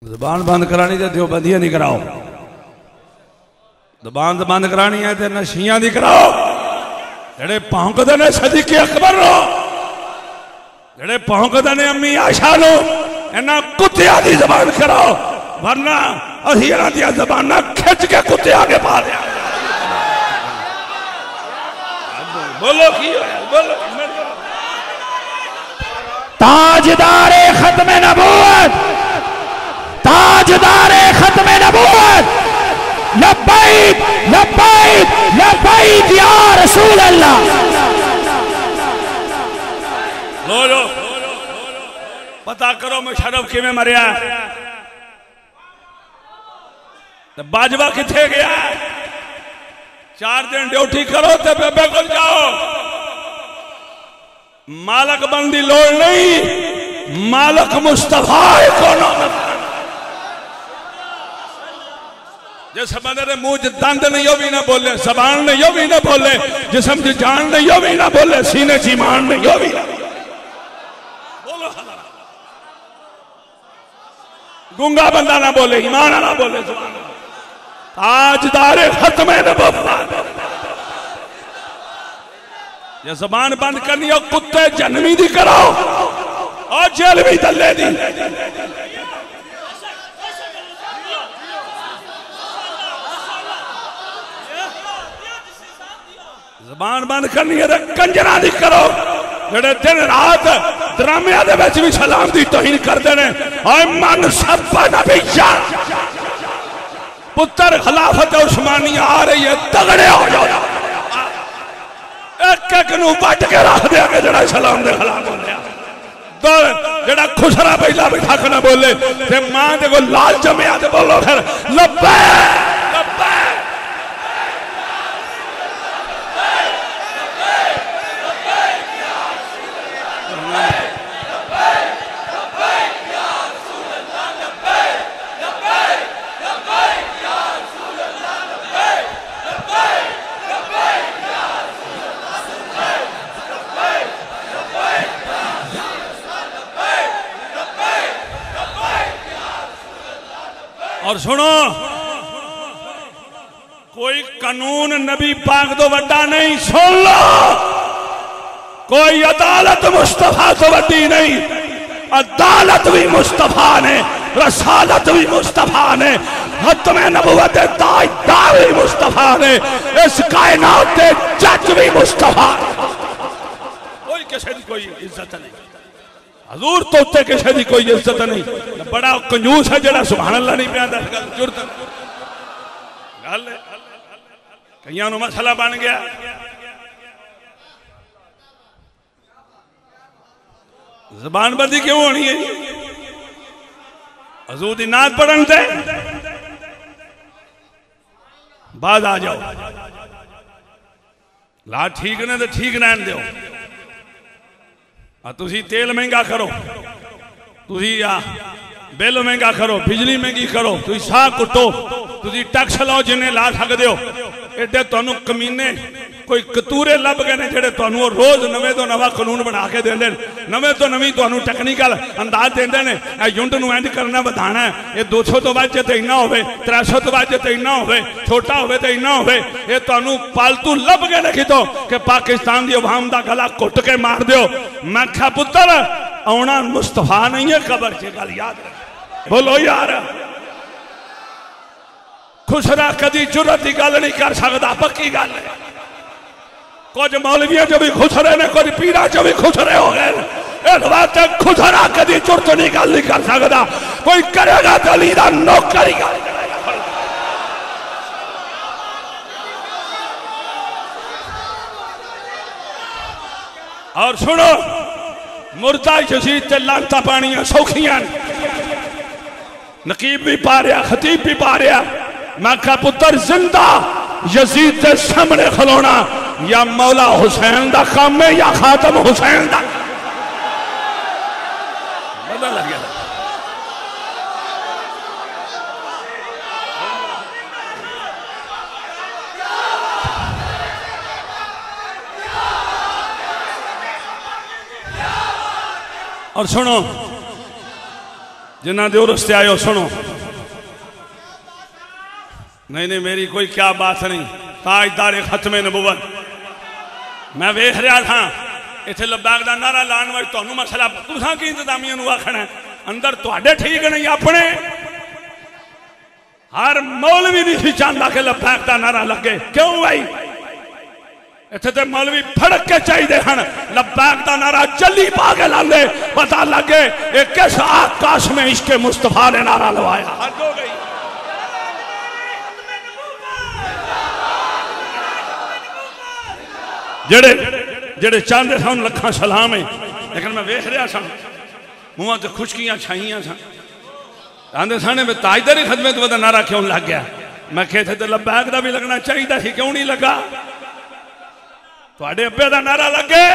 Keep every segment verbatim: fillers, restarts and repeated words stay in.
जबान बंद करानी तो देवबंदियां नहीं कराओ, जबान तो बंद करानी है तो नशियां दी कराओ। जेड़े भौंकदे ने सदीके अकबर नो, जेड़े भौंकदे ने अम्मी आशा नो, इन्हां कुत्तियां दी जबान कराओ, वरना असीं इन्हां दी जबानां खिंच के कुत्ते आगे पा दिया। बोलो की होया, बोलो। ताजदारे खत्मे नबूवत, ताजदारे खत्मे नबूवत, लब्बैक लब्बैक लब्बैक या रसूल अल्लाह। लो लो पता करो मुशर्रफ किवें मरिया, बाजवा किथे गया। चार दिन ड्यूटी करो तो बेबे को जाओ, मालक बंदी लोड़ नहीं, मालक मुस्तफा है कोनो जिस बंदे ने मुंह च दंद नहीं हो भी ना बोले, जबान नहीं हो भी ना बोले, जिसम च जान नहीं हो भी ना बोले, सीने च ईमान नहीं हो भी ना बोलो। गूंगा बंदा ना बोले, ईमान ना बोले। ताजदारे खत्मे नबुव्वत, ये जबान बंद करनी हो कुत्ते जन्मी दी करो और जेल भी दल्ले दी। जबान बंद करनी है कंजरा दी करो, जेड़े दिन रात ड्रामिया दे विच भी सलाम दी तौहीन करते हैं। और मन सब नबी पुत्र खिलाफत उस्मानिया आ रही है, तगड़े हो जाओ, एक एक नूं वट के रख देंगे जेड़ा सलाम दे खिलाफ होंदा। तो जेड़ा खुसरा पहला भी हक ना बोले ते मां दे को लाल जमया ते बोलो फिर लब्बैक लब्बैक। और सुनो, कोई कानून नबी पाक तो वड्डा नहीं, सुन लो, कोई अदालत मुस्तफा तो वड्डी नहीं। अदालत भी मुस्तफा ने, रसालत भी मुस्तफा ने, खत्मे नबुव्वत ताजदार भी मुस्तफा ने, इस कायनात के जज भी मुस्तफा। कोई किसी की कोई इज्जत नहीं, हजूर तो उत्ते किसी की कोई इज्जत नहीं। बड़ा कंजूस है जेड़ा सुभान अल्लाह नहीं पिया दस गल जुरत गल कईयां नूं मसला बन गया। जबान बंदी क्यों होनी है? हजूर दी नात पढ़न ते बाद आ जाओ, ला ठीक ने तो ठीक रहन दो। तुसी तेल महंगा करो, तुसी या बिल महंगा करो, बिजली महंगी करो, तुसी साह कुटो, तुसी टैक्स लाओ जिन्हें ला सकते हो। एडे तुहानू कमीने कोई कतूरे लभ गए ने जेडे तुहानू रोज नवे तो नवा कानून बना के देंदे ने, नवे तो नवी तुहानू टेक्निकल अंदाज देंदे ने। यूनिट नू इंज करना वधाना है, ये दो सौ तो बाद तो इन्ना होवे, त्रै सौ तो बाद तो इन्ना होवे, छोटा होवे तो इन्ना होवे। ये तुहानू पालतू लभ गए ने कितों कि पाकिस्तान की अवाम का गला घुट के मार दो। मैं क्या पुत्र आना मुस्तफा नहीं है कबर च, गल याद रख। बोलो यार, खुसरा कदी जुरत की गल नहीं कर सकता, पक्की गल है। कुछ मौलवियों जो भी खुसरे ने, कुछ पीरा जो भी खुसरे हो गए, इस बात खुसरा कदी जुरत नहीं गल नहीं कर सकता। कोई करेगा तो अली दा नौकरी गल। और सुनो, मुर्दा यजीद ते लानता पानियां सौखियां, नकीब भी पा रहा, खतीब भी पा रहा। मैं क्या पुत्र जिंदा यजीद के सामने खलोना या मौला हुसैन का काम है या खातम हुसैन का? पता लग गया। और सुनो, जिन्ना दे रस्ते आयो सुनो। नहीं नहीं मेरी कोई क्या बात नहीं। ताजदार खत्मे नबुवत मैं वेख रहा था इतने लब्बैक का नारा लाने वाले तुहानू मसला तुसां की इंतजामिया आखना अंदर तुहाडे ठीक नहीं अपने। हर मौलवी नहीं चाहता कि लब्बैक का नारा लगे। क्यों भाई इतने तो मौलवी फड़क के चाहिए हैं लब्बैक का नारा जल्दी पा के ला ले पता लगे एक किस आकाश में इसके मुस्तफा ने नारा लवाया। हद हो गई। जेड़े जेड़े चाहते सन लखा सलाम है लेकिन मैं वेख रहा सा मुँह से खुशकियां छाइया सन आंदे सन में ताजदारी खदमत वाला नारा क्यों लग गया। मैं कहते तो लब्बैक का भी लगना चाहिए थी क्यों नहीं लगा। थोड़े अब्बे का नारा लगे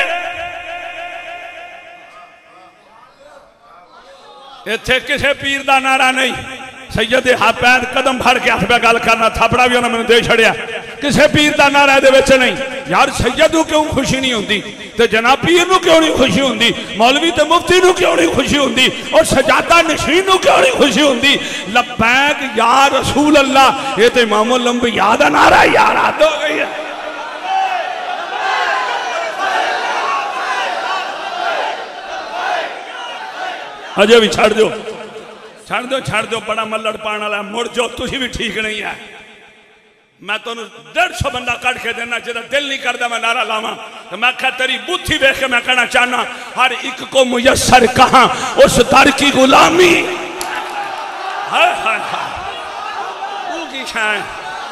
इत्थे किसी पीर का नारा नहीं। सैयद हाथ पैर कदम फड़ के हथ पे गल करना थापड़ा भी उन्हें मैंने दे छड़िया किसी पीर का नारा ये नहीं। यार सैयद को क्यों खुशी नहीं होती तो जनाब पीर को क्यों नहीं खुशी होती मौलवी तो मुफ्ती को क्यों नहीं खुशी होती और सजादा नशीन को क्यों नहीं खुशी होती। लब्बैक या रसूल अल्लाह ये तो इमामुल अंबिया दा नारा यार हद हो गई है। अजय भी छड़ दो छड़ दो छड़ दो बड़ा मल्लड़ पाने वाला मुड़ जो तुझी भी ठीक नहीं है। मैं तुम डेढ़ सौ बंदा कट के देना जिदा दिल नहीं करता मैं नारा लावा तो मैं क्या तेरी बुद्धि देख के मैं कहना चाहना हर एक को मुयस्सर कहा उस दर की गुलामी। हाय हाय हाय तू की शान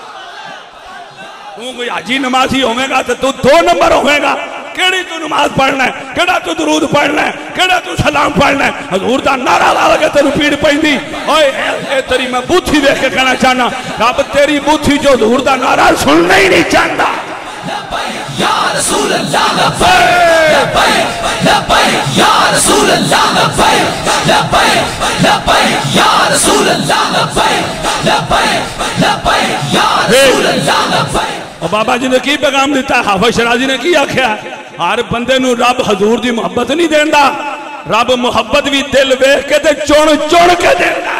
तू कोई हाजी नमाजी होवेगा तो तू दो नंबर होवेगा। केड़ी तू नमाज पढ़ना है केड़ा तू दरूद पढ़ना है केड़ा तू सलाम पढ़ना है हजूर दा नारा ला के तेरू पीड़ पैंदी। ओए ए तेरी मैं बुद्धि देख के कहना चाहना रब तेरी बुद्धि जो हजूर दा नारा सुनना ही नहीं चाहता। या रसूल अल्लाह लब्बैक लब्बैक लब्बैक या रसूल अल्लाह लब्बैक लब्बैक लब्बैक या रसूल अल्लाह लब्बैक लब्बैक लब्बैक या रसूल अल्लाह लब्बैक। और बाबा जी ने की पैगाम दिता हाफिज शराजी ने की आख्या हर बंदे नू रब हजूर दी मुहब्बत नहीं देंदा रब मुहब्बत भी दिल वेख के ते चुन चुन के देंदा।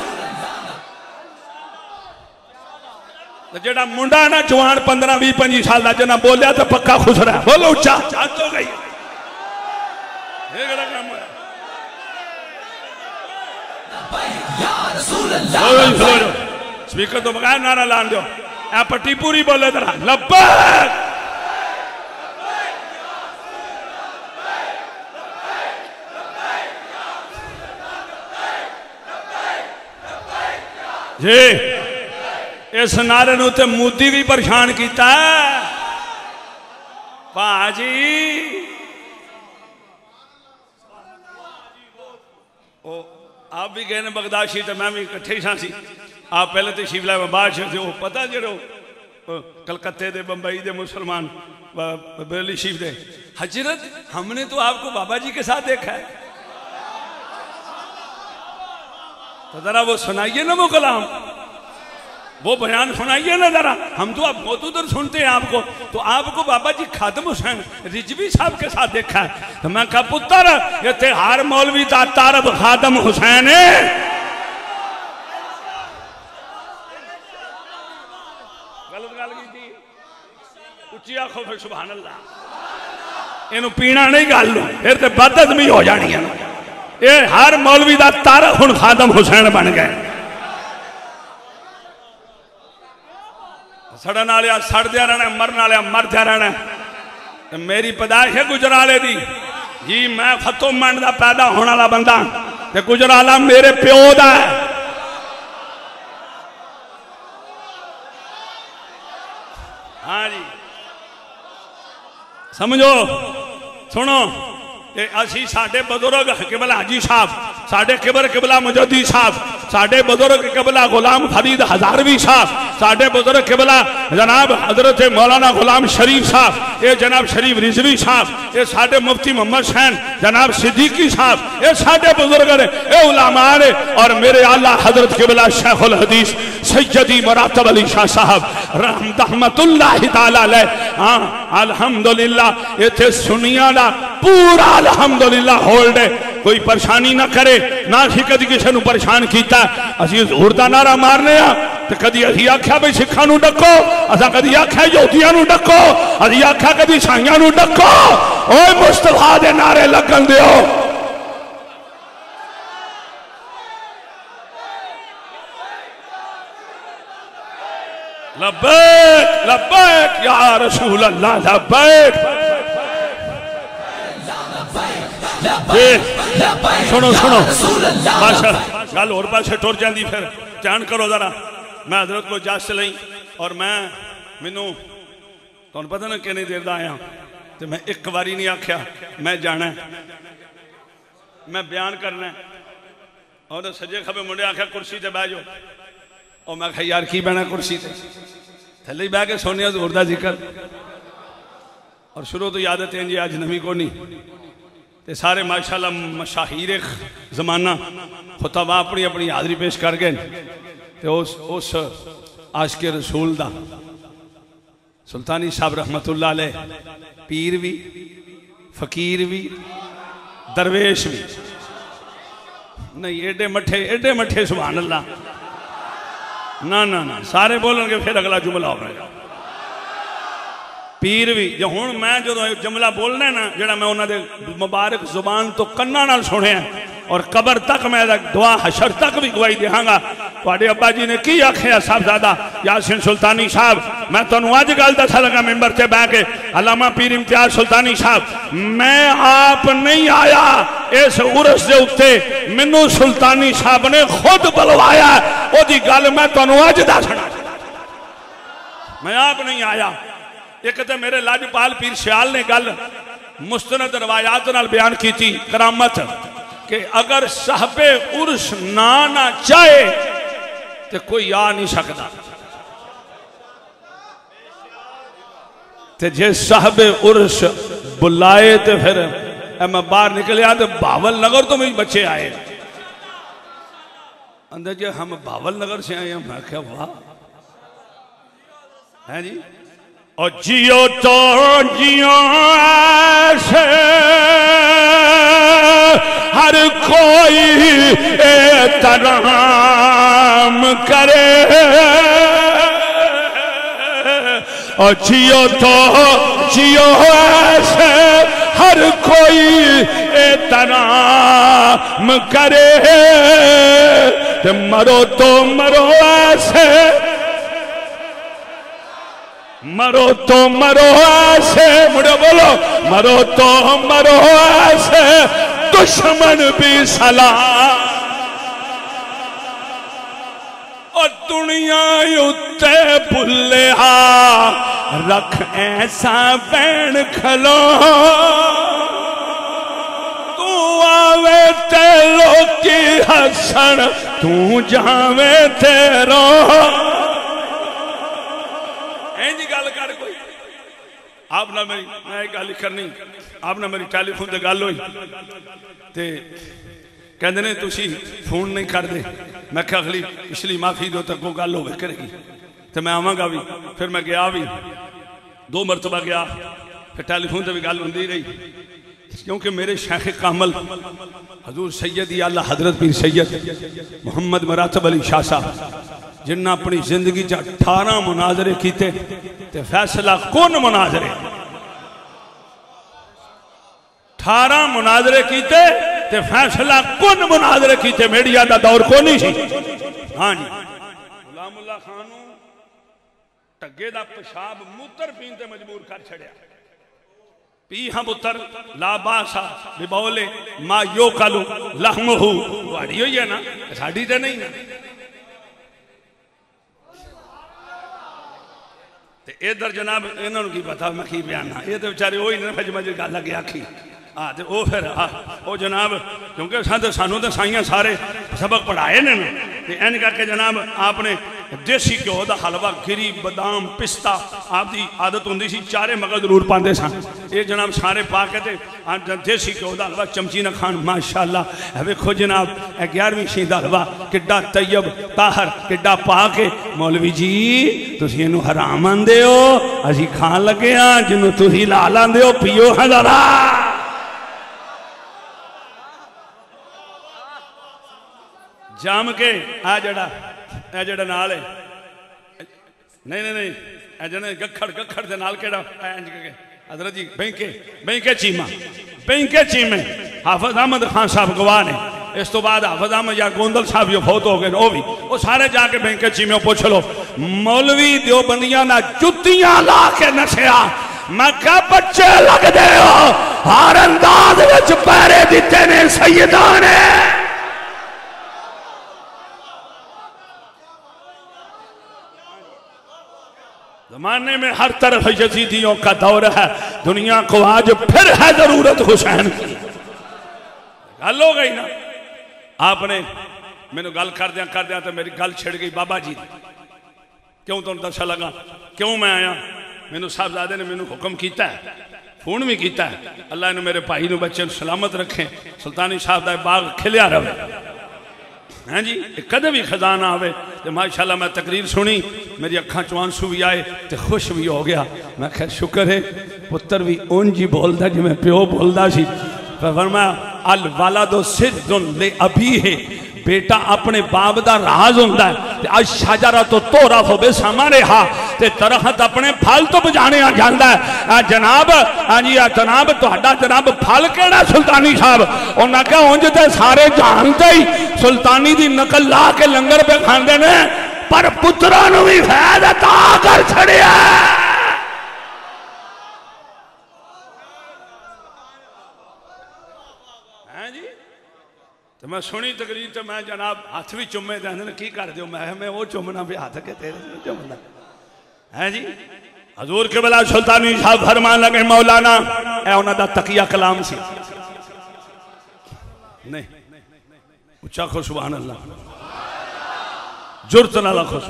जेड़ा मुंडा ना जवान पंद्रह भी पंजी साल का जना बोलिया तो पक्का खुश रहा बोलो उच्चा हो गई। स्पीकर तो बगैर नारा लान दो ए पट्टी पूरी बोले तरह लब्बैक जी। इस नारे नूं ते मोदी भी परेशान किया भाजी ओ आप भी गए बगदाशी तो मैं भी इकट्ठे ही सी। आप पहले तो शिवला में बादशाह थे वो पता जो कलकत्ते दे बंबई दे मुसलमान बरेली शिव दे हजरत हमने तो आपको बाबा जी के साथ देखा है तो जरा वो सुनाइए ना वो कलाम वो बयान सुनाइए ना जरा। हम तो आप बहुत उधर सुनते हैं आपको तो आपको बाबा जी खादम हुसैन रिजवी साहब के साथ देखा है तो मैं कहा पुत्र ये त्योहार मौलवी का तारब खादम हुसैन है। गलत गल की उच्ची आखो फिर सुभान अल्लाह इनू पीना नहीं गल फिर तो बदअदबी हो जानी है। ये हर मौलवी का तारब हुण खादम हुसैन बन गए। सड़न वाले सड़द्या रहना मरन वाले मरद्या रहना। तो मेरी पैदाइश है गुजराले दी जी मैं फतो मंड का पैदा होने वाला बंदा ते गुजराला मेरे प्यो दा है। हाँ जी समझो सुनो असी साडे बुजुर्ग किबला हाजी साहब साडे किबर किबला मुजद्दी साहब साडे बुजुर्ग किबला गुलाम फरीद हजारवी साहब साडे बुजुर्ग किबला जनाब हजरत मौलाना गुलाम शरीफ साहब ये जनाब शरीफ रिजवी साहब ये साडे मुफ्ती मोहम्मद हुसैन जनाब सिद्दीकी साहब ये साडे बुजुर्ग ने ये उलमा ने और मेरे आला हजरत किबला शेखुल हदीस सैयदी मुरातब अली शाह साहब रहमतुल्लाह तआला अलैह। हाँ अल्हम्दुलिल्लाह इत्थे सुनिया दा पूरा अल्हम्दुलिल्लाह होल्ड है कोई परेशानी ना करे ना असी कदी किसी को परेशान किया। असी हजूर दा नारा मारने तो कदी असी आख्या भी सिखा नू डको, असा कदी आख्या यहूदियां नू डको, असी आख्या कदी ईसाइयां नू डको। ओए मुस्तफा दे नारे लगन दियो। लब्बैक लब्बैक या रसूल अल्लाह लब्बैक। सुनो सुनो माशा गल होर पासे टुर जाती, फिर ध्यान करो जरा। मैं हजरत को इजाजत लई और मैं मैनू तुहानू पता ना किन्नी देर दा आया, तो मैं एक बारी नहीं आख्या मैं जाना मैं बयान करना। और सज्जे खबे मुंडे आख्या कुर्सी ते बह जाओ। और मैं आख्या यार की बहना कुर्सी ते, थले बह के सोने हजूर दा जिक्र। और शुरू तो आदत है जी अज नवी को नहीं, ते सारे माशाअल्लाह मशाहीर जमाना खुतबा अपनी अपनी हाजरी पेश कर गए। तो उस उस आशिक रसूल दा सुल्तानी साहब रहमतुल्लाह अलैह पीर भी फकीर भी दरवेश भी नहीं, एडे मठे एडे मठे सुभान अल्लाह ना ना ना सारे बोलेंगे फिर अगला जुमला होगा। पीर भी जो हूँ मैं जो जुमला बोलना ना जरा मैं उन्होंने मुबारक जुबान तो कन्ना नाल सुनिया और कबर तक मैं दुआ हशर तक भी गवाही देंगा। थोड़े अब्बा जी ने की आख्या साहबजादा यासीन सुल्तानी साहब, मैं तुहानू अज गल दसा लगा मेंबर से बह के, अल्लामा पीर इम्तियाज सुल्तानी साहब मैं आप नहीं आया इस उर्स के उत्ते, मैनू सुल्तानी साहब ने खुद बुलवाया। ओदी गल मैं तुहानू अज दसना, मैं आप नहीं आया। एक तो मेरे लाजपाल पीर सियाल ने गल मुस्तनद रवायात नाल बयान की थी करामत कि अगर साहबे उर्स ना ना चाहे तो कोई आ नहीं सकता, ते जे साहबे उर्स बुलाए तो फिर मैं बाहर निकलिया तो भावल नगर तो मेरे बच्चे आए। अंदर जो हम भावल नगर से आए, मैं क्या वाह है जी। और जियो तो जियो ऐसे हर कोई एहतराम करे, और जियो तो जियो ऐसे हर कोई एहतराम करे, मरो तो मरो ऐसे मरो तो मरो ऐसे, मुड़े बोलो मरो तो मरो ऐसे दुश्मन भी सलाम। और दुनिया उत्ते भुले रख ऐसा बैन खलो, तू आवे ते लोकी हसन तू जावे तेरो। आप ना मेरी मैं एक गल करनी, आप ना मेरी टेलीफोन से गल हुई ते कहते ने तुसी फोन नहीं करते। मैं क्या अगली पिछली माफी दो तक वो गल हो करेगी तो मैं आवागा भी। फिर मैं गया भी दो मरतबा गया, फिर टेलीफोन से भी गल होंदी रही, क्योंकि मेरे शेख कामल हजूर सैयद आला हजरत पीर सैयद मोहम्मद मरातब अली शाह साहब जिन्ना अपनी जिंदगी च अठारह मुनाजरे किते ते फैसला कौन मुनाजरे अठारह मुनाजरे किते ते फैसला कौन मुनाजरे किते। मीडिया का दौर को नहीं सी। हाँ जी गुलामुल्ला खान टगे का पेशाब मूत्र पीन ते मजबूर कर छड़िया। पी हम पुत्र लाबासा बिबौले मा यो कालू लहमहू वाड़ी हुई है ना, साड़ी तो नहीं ना। इधर जनाब इन्होंने की पता मैं की बयाना, ये तो बेचारे वही ने फज मज गल अगे आखी। हाँ तो वह फिर हाँ वो जनाब क्योंकि सानू तो साइयां सारे सबक पढ़ाए ने, इन करके जनाब आपने देसी घ्यो का हलवा गिरी बादाम पिस्ता आपकी आदत होंगी सी, चारे मगर जरूर पाते सन। ये जनाब सारे पा के देसी घ्यो का हलवा चमची न खान। माशाअल्लाह वेखो जनाब ग्यारहवीं शहीद हलवा किड्डा तैयब ताहर किड्डा पा के, मौलवी जी तुसी इनू हराम आंदे हो, असी खान लगे हाँ जिन्हों तुसी ला लांदे हो, पियो हज़ारा। जम के आ जड़ा ए जड़ा नाल है नहीं नहीं नहीं ए जने गखड़ गखड़ दे नाल केड़ा इंज के हजरत जी बैंके बैंके चीमा बैंके चीमे हाफिज अहमद खान साहब गवाह ने इस तो बाद हाफिज अहमद या गोंदल साहब जो फौत हो गए वो भी वो सारे जाके बैंके चीमे पूछ लो मौलवी देवबंदियां ना जुत्तियां ला के नसिया मैं क्या बच्चे लगदे हो हर अंदाज विच पैरे दिते ने सैयदा ने जमाने में हर तरफ यजीदियों का दौर है दुनिया को आज फिर है जरूरत हुसैन की गल हो गई ना आपने मैंने गल कर दिया कर दिया तो मेरी गल छिड़ गई बाबा जी क्यों तुम दसा लगा क्यों मैं आया मैनू साहबजादे ने मैनू हुक्म किया है फोन भी किया है अल्लाह ने मेरे भाई ने बच्चे सलामत रखे सुल्तानी साहब का बाग खिलिया रहे हैं जी कदे भी खजाना आवे तो माशाल्लाह मैं तकरीर सुनी मेरी अखा चो आंसू भी आए तो खुश भी हो गया मैं खैर शुक्र है पुत्र भी उंज ही बोलता जिवें प्यो बोलता सी फरमाया अल वालादो सिद्दुन ले अबी है बेटा अपने बाप का राज होंदा है आज शाजरा तो तोरा होवे सामने हा ते तरहत अपने फल तो बजाने आ जांदा है जनाब हाँ जी जनाब तुहाडा जनाब फल केड़ा सुल्तानी साहब उन्हें कहा उंज ते सारे जानते ही सुल्तानी दी नकल ला के लंगर पे खांदे ने पर पुत्रा नूं भी फैद अता कर छड़िया तो मैं सुनी तकरीर तो मैं जनाब हाथ भी चुमे दें की कर दो मैं मैं वो चुमना भी हाथ के तेरे नहीं चुमना है जी हजूर के बला सुल्तानी साहब फरमान लगे मौलाना ए उन्होंने तकिया कलाम सी नहीं उच्चा खो सुभान अल्लाह जुरत नाल खो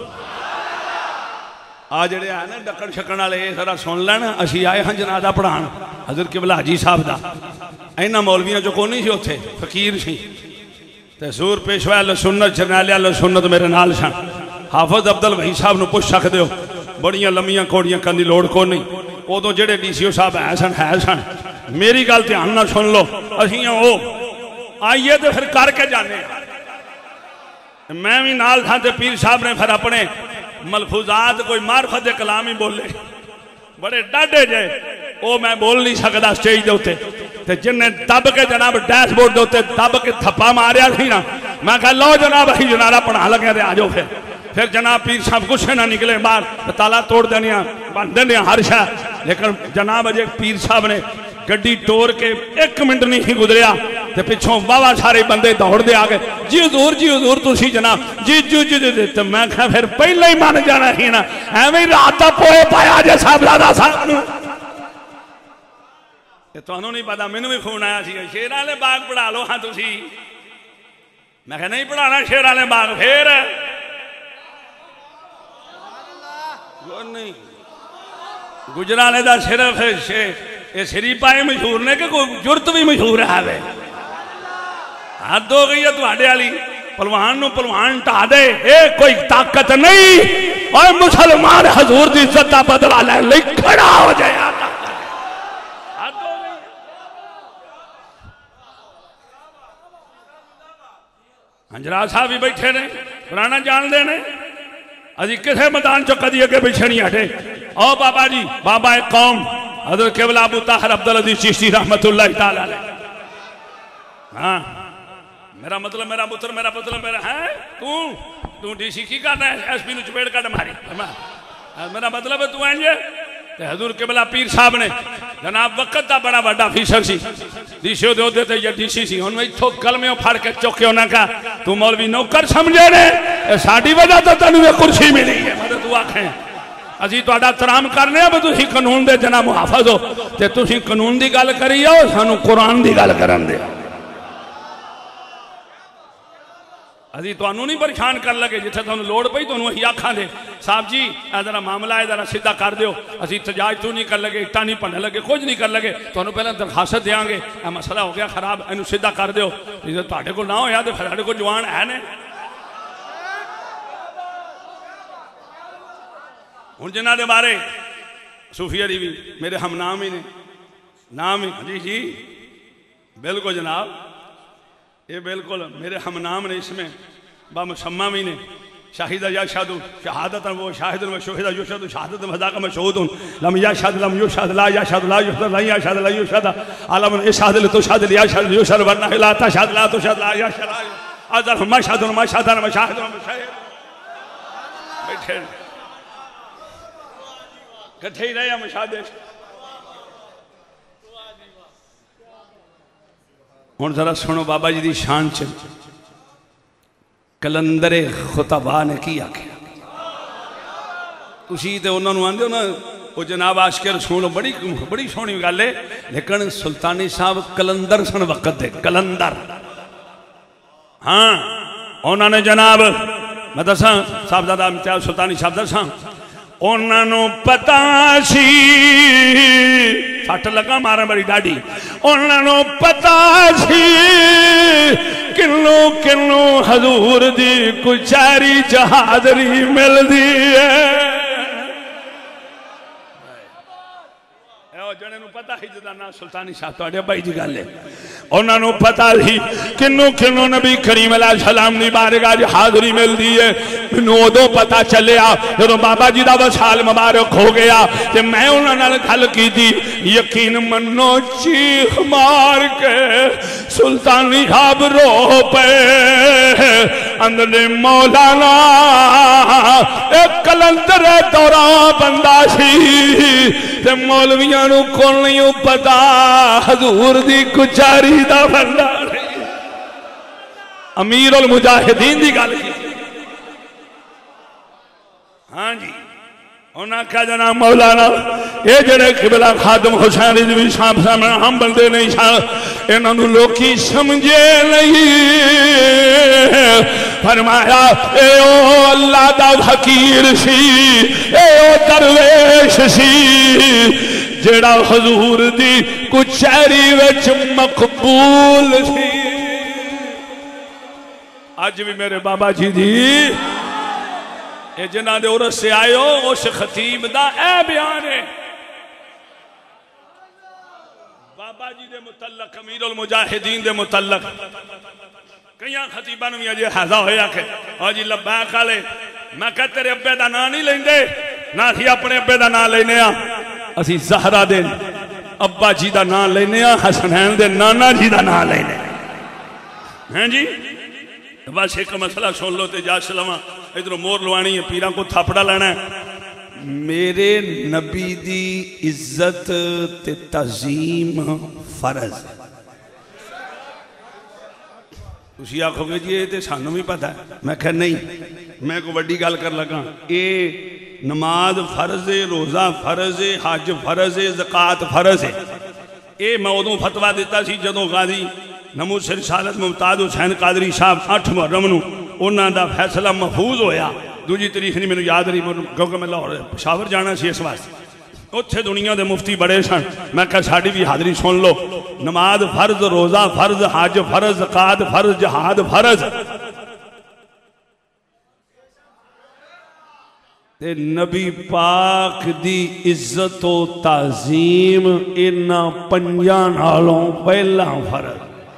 आ जड़े है ना डकन छकन वाले सारा सुन लैन असी आए हाँ जनाजा पढ़ान हजरत किबला हाजी साहब का इन्होंने मौलवियों चो कोई सी उत्थे फकीर सी ते सूर पेशवा अल सुन्नत जरनैले अल सुन्नत मेरे नाल सन हाफिज अब्दुल वही साहब नूं पुछ सकते हो बड़ियां लम्मियां कौड़ियां करने की लोड़ को नहीं उदों जेडे डी सी ओ साहब है सन है सन मेरी गल ध्यान नाल सुन लो असीं वो आइए तो फिर करके जाने मैं भी नाल था ते पीर साहब ने फिर अपने मलफूजात कोई मार्फत के कलाम ही बोले बड़े डाढ़े जे वो मैं बोल नहीं सकता स्टेज के उत्ते ते जिन्हें दब के जनाब डैशबोर्ड के उत्ते दब के थप्पा मारिया सी ना मैं कहा लो जनाब अभी जनारा पढ़ा लगे आ जाओ फिर फिर जनाब पीर साहब गुस्से ना निकले बाहर ताला तोड़ देने बन देने हर शह लेकिन जनाब अजय पीर साहब ने गड्डी टोर के एक मिनट नहीं गुजरिया ते पिछों वावा सारे बंदे दौड़ते आ गए जी हजूर जी हजूर तुसी जनाब जी जी जी जी तो मैं कहा फिर पहले ही मन जाना ही ना एवं रात का पोए पाया जे साहबजादा साहब तुहानू नहीं पता मैनू भी फोन आया सी शेर वाले बाग पढ़ा लो हाँ तुसी मैं कहा नहीं पढ़ाना शेर वाले बाग फिर नहीं गुजराले का सिर्फ ये सिरी पाए मशहूर ने कि कोई जुरत भी मशहूर है वे हद हो गई है तुहाडे वाली पलवान नूं पलवान ढा दे ए कोई ताकत नहीं और मुसलमान हजूर की इज्जत का बदला लैण लई खड़ा हो जाए हद हो गई हंजरा साहब भी बैठे ने पुराना जानते ने अभी किसी मैदान चो कदी अगे पिछे नहीं हटे ओ बाबा जी बाबा एक कौम हज़रत केवला अबू ताहिर अब्दुल अजीज चिश्ती रहमतुल्लाह तआला अलैह हाँ मेरा मतलब मेरा पुत्र मेरा पुत्र मेरा है तू तू डीसी की करना है एस पी नूं चपेड़ कट मारी मेरा मतलब है तू इंज ते हजूर केवला पीर साहब ने जनाब वक्त का बड़ा बड़ा अफीसर सी डीसी दे ओहदे ते या डीसी सी हुण इत्थों कलमे फड़ के चुक के उन्हें कहा तू मौलवी नौकर समझे ने साडी वजह तो तैनूं ये कुर्सी मिली है मतलब तू आखे असीं तुहाडा तराम करने भी तुसीं कानून दे जना मुहाफिज हो ते तुसीं कानून की गल करी आओ सानूं कुरान की गल करन दे अभी तुहानू नहीं परेशान कर लगे जिथे तुहानू लोड़ पई तुहानू असीं आखां दे साहब जी ए जरा मामला है जरा सीधा कर दिओ असीं तजाज तू नहीं कर लगे इट्टां नहीं भनन लगे कुछ नहीं कर लगे तुहानू पहले दरखास्त देंगे ए मसला हो गया खराब इनू सीधा कर दिओ जे तुहाडे कोल ना होया तो साडे कोल जवान है ने हुण जिन्हां दे बारे सूफी अली भी मेरे हम नाम ही ने नाम ही जी जी बिल्कुल जनाब ये बिल्कुल मेरे हम नाम ने इसमें बा मुसम्मा भी ने शाहिदा यशहदु शहादत वो शाहिद व शुहिदा युशहदु शहादत वज़ाक मशहूद लम यशहद लम युशहद ला यशहद ला युशहद ला यशहद ला युशहद अलम इशहद तुशहद ला यशहद युशहद वरना ला तशहद ला तुशहद ला यशहद अजर मशहद मशहद मशाहिद मशाहिद बैठे कथे ही रहे मशाहिद हुण जरा सुनो बाबा जी की शान च कलंदरे खुतबा ने की आख्या तुसी ते उन्होंने आंदे हो ना वो जनाब आशिक रसूल बड़ी बड़ी सोहनी गल है लेकिन सुल्तानी साहब कलंदर सन वक्त दे कलंदर हाँ उन्होंने जनाब मैं दसा साहबजादा इम्तियाज सुल्तानी साहब दसा उन्होंने पता सी सट लगा मारा बड़ी डाडी उन्होंने पता सी किन्नू किन्नू हजूर दी कुचारी जहादरी मिलदी है जने पता ही जदा ना सुल्तानी साहब तो भाई जी गल है उन्होंने पता ही किन्नू किन्नू नबी करीम अलैहि सलाम दी बारगाह च हाजरी मिलती है मैनू उदों पता चलिया जो बाबा जी का वसाल मुबारक हो गया ते मैं उन्होंने गल की थी यकीन मनो चीख मार के सुल्तानी साहब रो पे अंदर मौलाना एक कलंदर दौरा बंदा सी ते मौलवियां नू कोल नहीं पता हजूर दी कुचारी दा बंदा अमीर उल मुजाहिदीन दी गल की हाँ जी उन्हें आख्या जना मौलाना ये जड़े किबला खादम हुसैन रिजवी साहब सामने हम बंदे नहीं सन इन्हों लोकी समझे नहीं फरमाया ए ओ अल्लाह दा फकीर सी ए ओ दरवेश सी जेड़ा हजूर दी कुचहरी विच मकबूल सी अज भी मेरे बाबा जी दी ये जिन्हों के उरस से आए हो उस खतीब का यह बयान है बाबा जी के मुतल्लक अमीर उल मुजाहिदीन के मुतल्लक कई खतीबा भी अजे हाजा होया कि हाँ जी लब्बैक वाले मैं कह तेरे अब्बे का नाम नहीं लेंदे ना असी अपने अब्बे का नाम लेने असी ज़हरा दे अब्बा जी का नाम लेने हसनैन दे नाना जी का नाम लेने हैं जी बस एक मसला सुन लो तो जाच लवा इधरों मोर लवानी है पीर को थापड़ा लेना है मेरे नबी दी इज्जत ते तज़ीम फर्ज तुसी आखोगे जी ये तो सानू भी पता है मैं कह नहीं मैं कोई वड्डी गल कर लगा ये नमाज फर्ज है रोज़ा फर्ज है हज फर्ज है ज़कात फर्ज है ये मैं उदों फतवा दिता सी जदों गाजी नमूद सिर रिसालत मुमताज हुसैन कादरी साहब अठ मुहर्रम नूं उन्हां दा फैसला महफूज होया दूजी तारीख नहीं मैंने याद नहीं क्योंकि मैं लाहौर पेशावर जाना सी इस वास्ते उत्थे दुनिया के मुफ्ती बड़े सन मैं कहा साड़ी भी हाजरी सुन लो नमाज फर्ज रोज़ा फर्ज हज फर्ज ज़कात फर्ज जहाद फर्ज ते नबी पाक दी इज्जत व ताज़ीम इन्हां पंजां नालों पहला फर्ज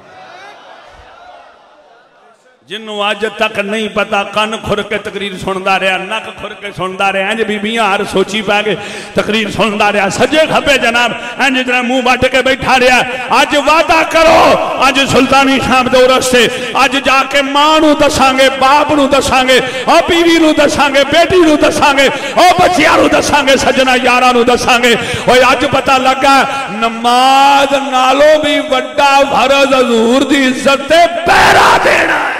जिन्हों अज तक नहीं पता कन खुर के तकरीर सुनता रहा नक खुर के सुनता रहा इंज बीबियां हर सोची पै के तकरीर सुनता रहा सजे खबे जनाब इंज जरा मुंह वट के बैठा रहा अज वादा करो अज सुल्तानी साहब दे उरस से अज जाके मां नूं दसांगे बाप नूं दसांगे ओ बीवी नूं दसांगे बेटी नूं दसांगे ओ बच्चियां नूं दसांगे सजना यारां नूं दसांगे ओए अज पता लगा नमाज नालों भी वड्डा फर्ज हजूर दी इज्जत ते पहरा देना है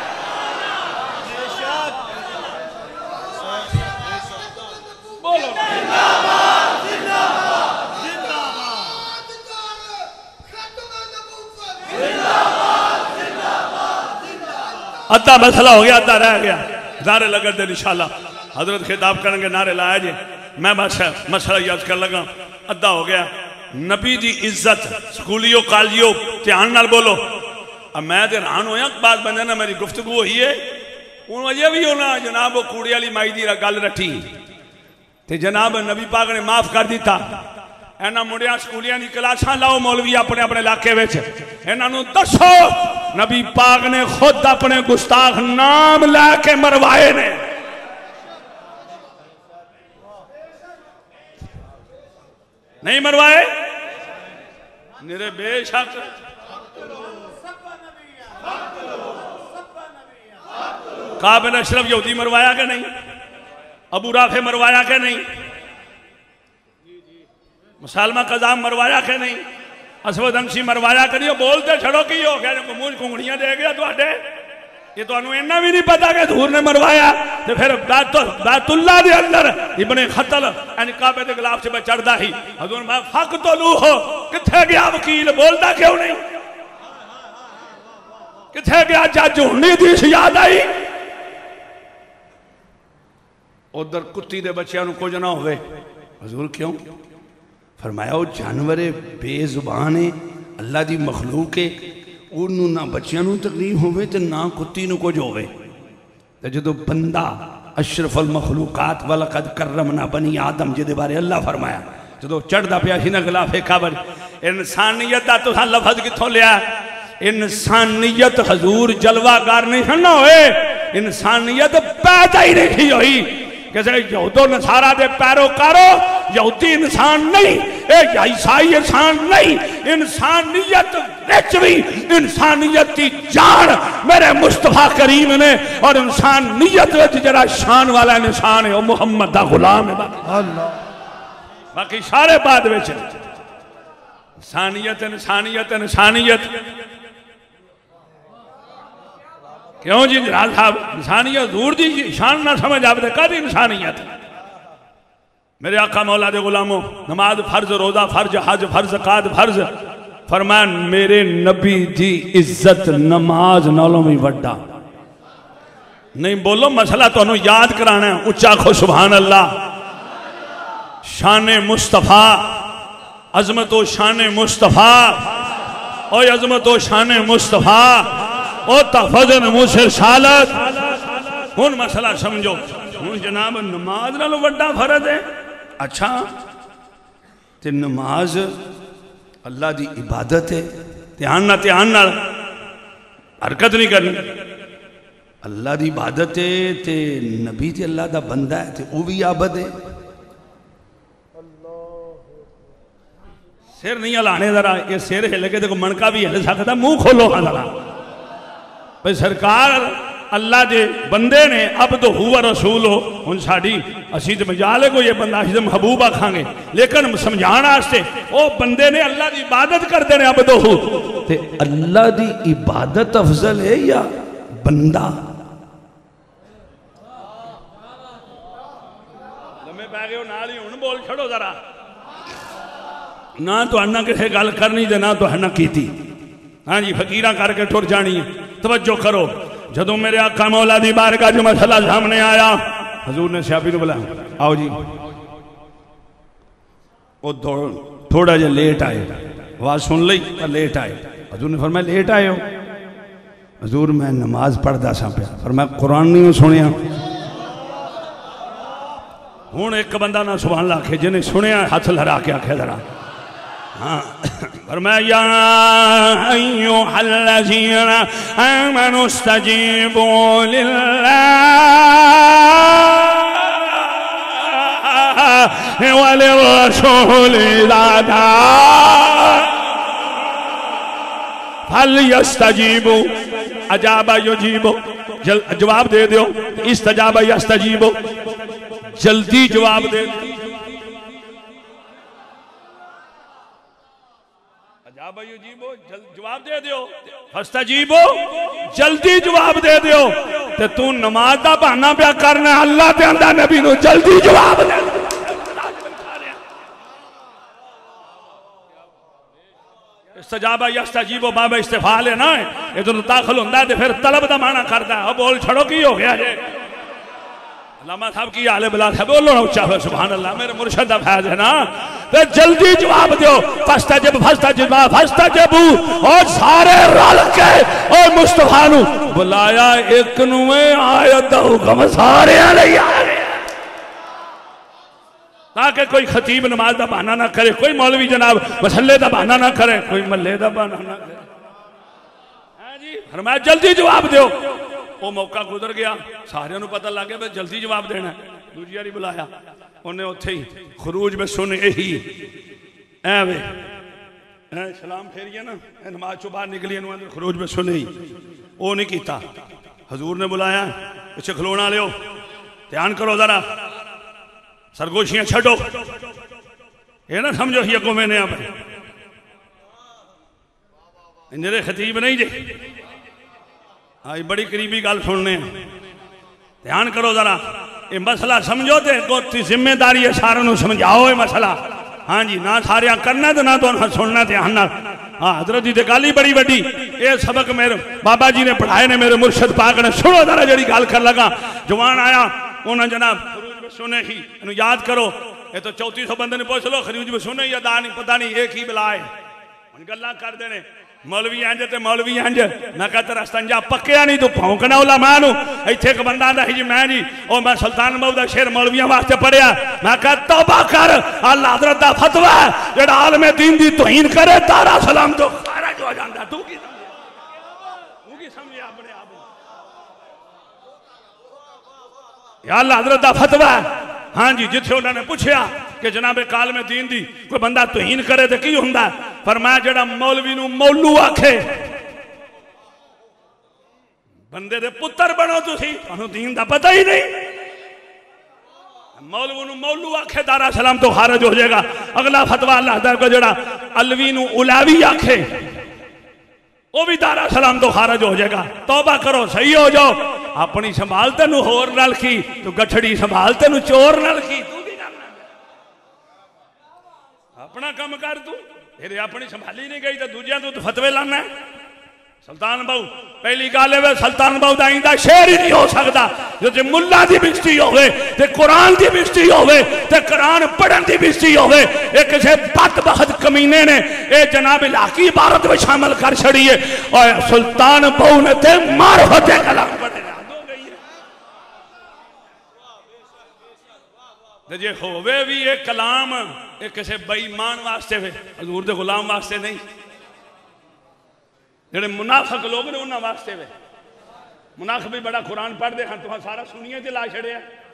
अद्धा मसला हो गया अद्धा रह गया नारे लगन दे इंशाअल्लाह हजरत खिताब करेंगे नारे लाया जे मैं बस मसला याद कर लगा अद्धा हो गया नबी दी इज्जत स्कूलियो कॉलेजियो ध्यान नाल बोलो अब मैं तो हैरान होया बात बंदे ना मेरी गुफ्तगू हुई है हूँ अजे भी होना जनाब वो कूड़े वाली माई की गल रखी ते जनाब नबी पाक ने माफ कर दिता इन्होंने मुंडिया स्कूलिया की क्लासा लाओ मौलवी अपने अपने इलाके में इन्हों दसो नबी पाक ने खुद अपने गुस्ताख नाम लाके मरवाए ने। नहीं मरवाए मेरे बेशक काबिल अशरफ यहूदी मरवाया कि नहीं, अबू राफे मरवाया कि नहीं, मुसलमा कजाम मरवाया कि नहीं, असवद अंशी मरवाया कि नहीं। बोलते छड़ो की हो गया मुंह घुंगड़ियां दे गया तुहाडे, ये तो इन्ना भी नहीं पता कि धूर ने मरवाया। तो फिर बैतुल्ला दे अंदर इब्ने खतल यानी काबे के खिलाफ से मैं चढ़दा ही हजूर मैं फक तो लू हो किथे गया वकील, बोलता क्यों नहीं, किथे गया जज, हुनी दी याद आई। उधर कुत्ती दे बच्चों को कुछ ना होवे, हजूर क्यों? फरमाया वो जानवर बेजुबान है, अल्लाह दी मखलूक है, उन्हों ना बच्चों को तकलीफ होवे ते ना कुत्ती नूं कुछ होवे। ते जदों बंदा अशरफुल मखलूकात वलकद करमना बनी आदम जिहदे बारे अल्लाह फरमाया, जदों चढ़दा पिया सी ना गिलाफे काबल, इंसानियत दा तुसां लफज कित्थों लिया? इंसानियत हजूर जलवागार नहीं सन होए, इंसानियत पैदा ही नहीं हुई किसी यहूदो नसारा दे पैरोकारो। यहूदी इंसान नहीं, ईसाई इंसान नहीं, इंसानियत विच भी इंसानियत की जान मेरे मुस्तफा करीम ने, और इंसानियत विच जरा शान वाला इंसान है वो मुहम्मद दा गुलाम है। बाकी सारे बाद में इंसानियत इंसानियत इंसानियत क्यों जी जनाब साहब? इंसानियत दूर दी शान ना समझ आते कद इंसानियत। मेरे आका मौला दे गुलामों, नमाज फर्ज, रोजा फर्ज, हज फर्ज, ज़कात फर्ज, फरमान मेरे नबी दी इज्जत नमाज नालों भी वड्डा नहीं। बोलो मसला तुहानू याद कराना है, उच्चा आखो सुभान अल्लाह। शान मुस्तफा, अजमतो शान मुस्तफा, ओ अजमतो शान मुस्तफा, ओ तफजन मुझसे सालत। हुन मसला समझो, हुन जनाब नमाज नालों वड्डा फर्ज है। अच्छा ते नमाज अल्लाह दी इबादत है, ध्यान ना ध्यान नाल हरकत नहीं करनी। अल्लाह दी इबादत है ते नबी ते अल्लाह दा बंदा है ते वह भी आबद है। सिर नहीं हिलाने जरा, ये सिर हिल के देखो मनका भी हिल सकता, मुंह खोलो हाँ जरा भाई सरकार अल्लाह के बंदे ने अब तो हुआ रसूल हो। हुन साड़ी असी तो मजाल है कोई ये बंदा असी तो महबूब आखांगे, लेकिन समझाने वास्ते वो बंदे ने अल्लाह की इबादत करते हैं। अब तो हु ते अल्लाह की इबादत अफजल है या बंदा? लम्बे पै गए नाल ही हुन बोल छड़ो जरा, ना तो ना किसी गल करनी ते ना तो ना कीती। हाँ जी फकीरा करके टुर जानी है। तवज्जो करो, जदों मेरे आका मौला दी बारगाह जो मसला सामने आया, हजूर ने सियाबी को बुलाया, आओ जी। वो थोड़ा जा लेट आए, आवाज सुन ली पर लेट आए। हजूर ने फरमाया लेट आए हो? हजूर मैं नमाज पढ़दा सा पिया। फरमाया कुरान नहीं सुनिया? हुण एक बंदा ना सुभान अल्लाह आखे, जिन्हें सुनिया हथ लहरा के आखे जरा हाँ। फरमाया अय्युहल्लज़ीना आमनू इस्तजीबू लिल्लाहि व लिर्रसूलि इज़ा दआकुम फलयस्तजीबू। अजाबा युजीबू, जवाब दे दो। इस्तजाबा यस्तजीबू, जल्दी जवाब दे। जवाब दे दो, फस्तजीबो जल्दी जवाब दे दो। ते तू नमाज का बहाना पिया करना, अल्लाह ते आंदा नबी नू जल्दी जवाब दे। इस्तजाबा यस्तजीबो बाबा इस्तिफाल है ना, ये तो दाखिल होंदा ते फिर तलब दा माना करदा है। बोल छड़ो की हो गया जे? लामा साहब की हाल है बिला साहब बोलो ना उच्चा सुभान अल्लाह। मेरे मुर्शद दा फैज है ना, तो जल्दी जवाब दो। फस्तजिब फस्तजिब फस्तजिबू, और सारे रल के और मुस्तफा नू बुलाया। एक नुए आयत दा हुक्म सारे ले आ गया, ताकि कोई खतीब नमाज का बहाना ना करे, कोई मौलवी जनाब मसले का बहाना ना करे, कोई मल्ले का बहाना ना करे। हाँ जी जी फरमाया जल्दी जवाब दो। वो मौका गुजर गया, सारे पता लग गया जल्दी जवाब देना। दूजी बारी बुलाया, उन्हें उत्थे ही खरूज में सुन यही एवे सलाम फेरिए ना, नमाज चो बाहर निकली खरूज में सुन ही, वो नहीं किया। हजूर ने बुलाया, पिछे खलोना लियो, ध्यान करो जरा, सरगोशियां छो, ये ना समझो ही अगो मैंने अब इंजरे खतीब नहीं जे। हाँ बड़ी करीबी गल सुनने, ध्यान करो जरा, ये मसला समझो तो जिम्मेदारी है सारे समझाओ ये मसला। हाँ जी, ना सारे करना तो ना तो सुनना ध्यान ना। हाँ हजरत जी गल ही बड़ी वड्डी, ये सबक मेरे बाबा जी ने पढ़ाए ने, मेरे मुर्शद पाक ने। सुनो जरा जी गल कर लगा। जवान आया उन्हें जनाब खरूज में सुने ही याद करो, ये तो चौती सौ बंदे ने पूछ लो खरूज में सुने ही अदा नहीं पता नहीं एक ही बिलाए गल्ला कर देने मौलवी इंज ते मौलवी इंज। मैं कहा तेरा संजा पक्या नहीं, तू भौंकना उला मैं इत्थे एक बंदा आंदा जी मैं जी ओ मैं सुल्तान महमूद दा शेर मौलवियां वास्ते पढ़िया। मैं कहा तौबा कर, अल्लाह हज़रत दा फतवा है जेड़ा आलमे दीन दी तौहीन करे तारा सलाम तो खारिज हो जांदा। तू की तू की समझे अपने आप या अल्लाह हज़रत दा फतवा है। हाँ जी, जिथे उन्होंने पूछया कि जनाबे काल में दीन दी कोई बंदा तौहीन करे तो की हुंदा, फरमाया जेड़ा मौलवी नू मौलू आखे बंदे दे पुत्र बनो तुसी, तुहानू दीन दा पता ही नहीं। मौलवी नू मौलू आखे दारा सलाम तो खारिज हो जाएगा। अगला फतवा अल्लाह दा को जेड़ा अलवी नू उलावी आखे वो भी दारा सलाम तो खारिज हो जाएगा। तौबा करो, सही हो जाओ। अपनी संभाल तेन होर नाल की, तू गठड़ी संभाल तेन चोर नाल की। तू की करना अपना काम कर, तू फिर अपनी संभाली नहीं गई तो दूजिया तू फतवे लाना है। सुल्तान बाऊ पहली गल है सुल्तान बाऊ का आइंदा शेर ही नहीं हो सकता जो मुल्ला की बेइज्जती होवे ते कुरान की बेइज्जती होवे ते कुरान पढ़न की बेइज्जती होवे। ये किसी बदबख्त कमीने ने ये जनाब इलाकी इबारत में शामिल कर छड़ी है और सुल्तान बाऊ ने ते मार होते कलाम पढ़े जे होवे भी ये कलाम ये किसी बेईमान वास्ते वे, हजूर दे गुलाम वास्ते नहीं। जेड़े मुनाफिक लोग ने उन्होंने वास्ते वे। मुनाफिक भी बड़ा कुरान पढ़ते हैं, तुम सारा सुनिए ते ला छड़िया।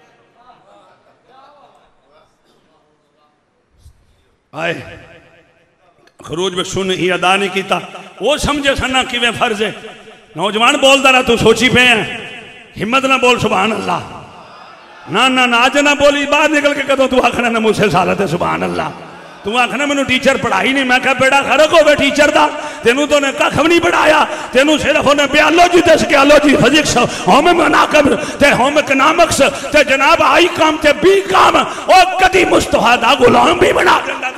आए खरूज में सुन ही अदा नहीं किया, वो समझे सना किवें फर्ज है। नौजवान बोलता रहा, तू सोची पे है, हिम्मत ना बोल सुभान अल्लाह। ना ना ना आज ना बोली, बाहर निकल के कदों तू आखना ना मुझसे सालत है सुभान अल्लाह। तू आखना मैनू टीचर पढ़ाई नहीं। मैं कहा बेड़ा खरक हो टीचर का, तेनू तो कख भी नहीं पढ़ाया, तेनू सिर्फ उन्हें बायोलॉजी दस बायोलॉजी फिजिक्स होम मनाकब ते होम इकनॉमिक्स ते जनाब आई काम ते बी काम और कदी मुस्तफा दा गुलाम भी बना देंदा।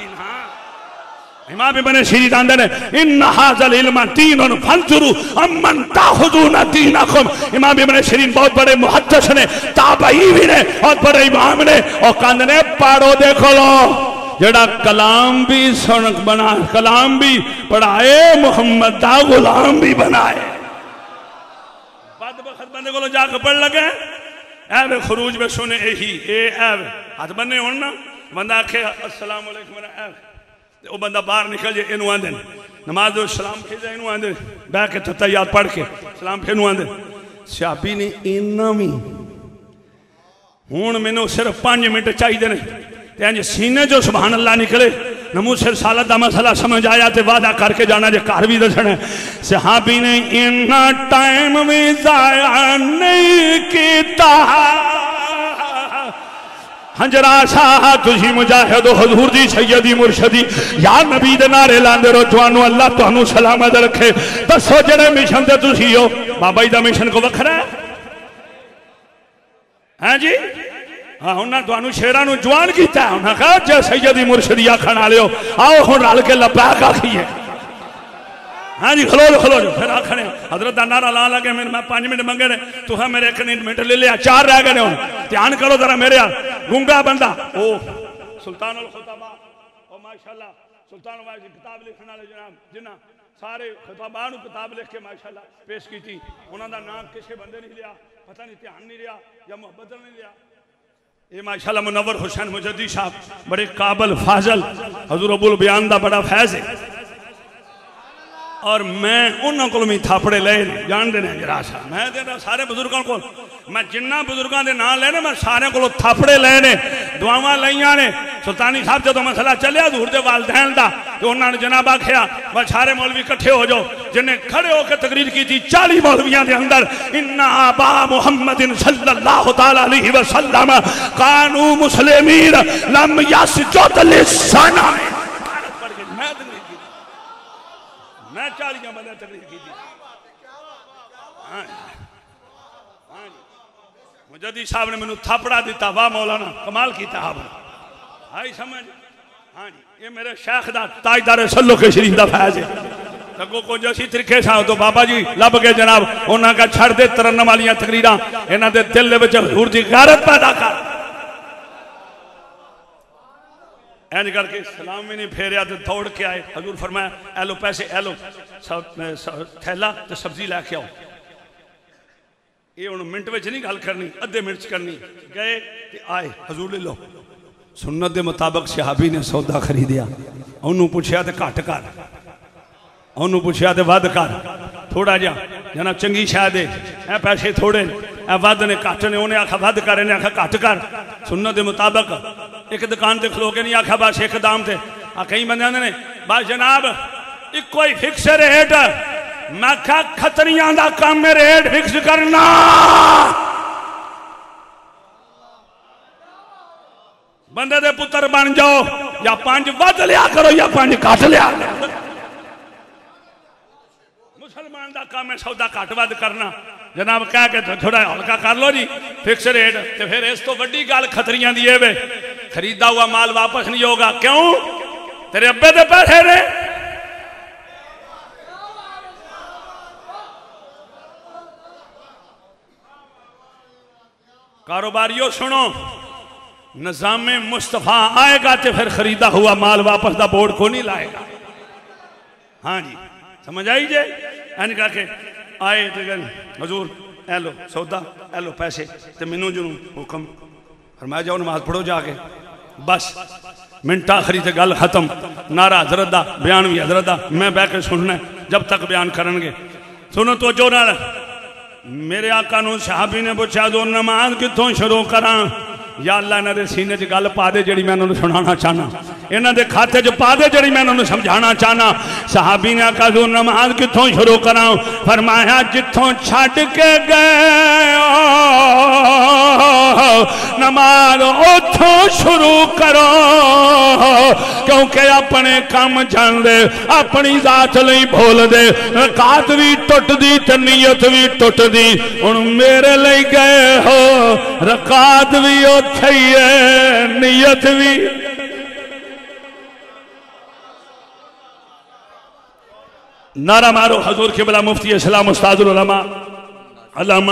इमाम इब्न सीरीन आंदे ने इन हाज़ल इल्म दीनुन फंजुरु अमन ताखुदूना दीनकुम। इमाम इब्न सीरीन बहुत बड़े मुहद्दिस ने, ताबई भी ने और बड़े इमाम ने, और कहंदे ने पढ़ो देखो लो जेड़ा कलाम भी सुन बना कलाम भी पढ़ाए मुहम्मद दा गुलाम भी बनाए। बदबख्त बंदे को जाकर पढ़ लगे ऐ खरूज में सुने यही ए हाथ बन्ने हो ना, बंदा आखे अस्सलाम वालेकुम वो बंदा बाहर निकल जाए, इनू आंदे नमाज दो सलाम फिर इनू आंदे बह के तैयार पढ़ के सलाम फिर आंदे। सियाबी ने इन्ना भी हूँ मैनू सिर्फ पांच मिनट चाहिए ने इंज सीने जो सुभान अल्लाह निकले नमू सिर सालत का मसला समझ आया तो वादा करके जाना जे घर भी दसना। सहाबी ने इन्ना टाइम भी जाया नहीं किया। हंजरा शाह तुझी मुजाहिद हजूर दी सैयदी मुर्शदी या नबी दे नारे लांदे रहो, तुहानू अल्लाह तुहानू सलामत रखे। दसो जेड़े मिशन ते तुसी हो, बाबा जी दा मिशन को वखरा है हैं जी। हाँ उन्हें तुहानू शेरां नू जवान कीता है, उन्हें कहा जे सैयदी मुर्शदी आखण वाले हो आओ हुण रल के लबैक आखीए। हाँ जी खलो जो खलो जो फिर आखने हजरत का नारा ला लगे मैं मैं पांच मिनट मंगे ने तुहा मेरे एक मिनट ले लिया, चार रह गए हूँ। ध्यान करो जरा मेरे गूंगा बंदा ओ सुल्तान उल खुताबा ओ माशाल्लाह सुल्तान वाली किताब लिखने वाले जनाब जिन्ना सारे खुताबा नू किताब लिख के माशाल्लाह पेश की थी। उन्होंने नाम किसी बंदे नहीं लिया, पता नहीं ध्यान नहीं लिया या मुहब्बत नहीं लिया। ये माशाल्लाह मुनव्वर हुसैन मुजद्दी साहब बड़े काबल फाजल हजूर अबुल बयान दा बड़ा फैज है। और मैं उन्होंने को भी थापड़े ले जान देने जरा सा मैं देना सारे बुजुर्गों को मैं जिन्ना बुजुर्गों के नाम लेने मैं सारे को थापड़े ले ने दुआवां लईयां ने सुल्तानी साहब जो मसला चलिया हजूर दे वालदैन दा तो उन्होंने जनाब आखिया बस सारे मौलवी इकट्ठे हो जाओ जिन्हें खड़े होकर तकरीर की थी चाली मौलवियों के अंदर इन्ना आबा मुहम्मदिन सल्लल्लाहु तआला अलैहि वसल्लम कानू मुस्लिमीन लम यसजुद लिसना मैं चालियां बंदे तकरीर की थी हाँ हाँ मुजद्दी साहब ने मैनू थापड़ा दिता वाह मौलाना कमाल किया आपने आई समझ हाँ जी ये मेरे शेख दा ताजदार सल्लो के शरीफ दा फैज है तगो को जैसी तरीके से तो बाबा जी लब के जनाब उन्होंने का छड़ दे तरन वाली तकरीर इन्हों के दिल में हजूर की गैरत पैदा कर इंज करके सलाम भी नहीं फेरिया तो दौड़ के आए हजूर फरमाया एलो पैसे एलो थैला तो सब्जी लैके आओ ये हूँ मिनट में नहीं गल करनी अद्धे मिनट करनी गए आए हजूर ले लो सुन्नत के मुताबिक सहाबी ने सौदा खरीदिया उन्होंने पूछया तो घट कर उन्होंने पूछया तो वध कर थोड़ा जा जना चंगी शायद है पैसे थोड़े ए वध ने घट ने उन्हें आखा वध कर इन्हें आखा घट कर सुन्नत के मुताबिक एक दुकान से खलो के नहीं आखा बस एक दाम से आ कई बंद ने बस जनाब इको ही फिक्स रेट मैं क्या खतरिया का काम है रेट फिक्स करना बंदे दे पुत्र बन जाओ या पांच वध लिया करो या पांच घट लिया मुसलमान का काम है सौदा घट वध करना जनाब कह के थोड़ा हल्का कर लो जी फिक्स रेट तो फिर इस तो वड्डी गल खतरियां दी है खरीदा हुआ माल वापस नहीं होगा क्यों तेरे अब्बे दे पैसे ने कारोबारियों सुनो निजामे मुस्तफा आएगा तो फिर खरीदा हुआ माल वापस का बोर्ड को नहीं लाएगा हाँ जी समझ आई जे एन करके आए तो हजूर ए लो सौदा ए लो पैसे तो मैनू जुनू हुक्म फरमाया जाओ नमाज पढ़ो जाके बस मिनट आखिरी तो गल खत्म नारा हजरत दा बयान भी हजरत दा मैं बह के सुनना जब तक बयान करनगे सुनो तो जो नाल मेरे आका नू सहाबी ने पूछा जो नमाज कितों शुरू करा या अल्लाह इन्हां दे सीने च गल पा दे जिहड़ी मैं उन्होंने सुनाना चाहना इन्हां दे खाते च पा दे जिहड़ी मैं उन्होंने समझाना चाहना सहाबी ने आखा जो नमाज कितों शुरू करा फरमाया जिथों छड्ड के गए नमाज उथों शुरू करो क्योंकि अपने काम जानते अपनी जात लई बोलते रकात भी टुटदी ते नीयत भी टुटदी हुण मेरे लई गए हो रकात भी उथे ही है नीयत भी नारा मारो हजूर क़िबला मुफ्ती इस्लाम उस्तादुल उलमा अल्लामा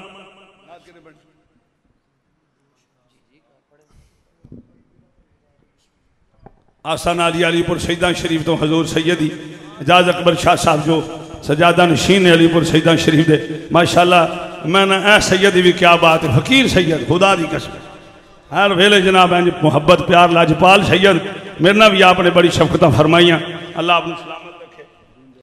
आसाना अली अलीपुर सईदा शरीफ तो हजूर सैयदी एजाज अकबर शाह साहब जो सजादा नशीन अलीपुर सईदा शरीफ दे माशाअल्लाह मैं ना ऐ सैयदी भी क्या बात है फकीर सैयद खुदा दी कसम हर वेले जनाब इंज मुहब्बत प्यार लाजपाल सैयद मेरे ना भी आपने बड़ी शफकत फरमाइया अल्लाह अपने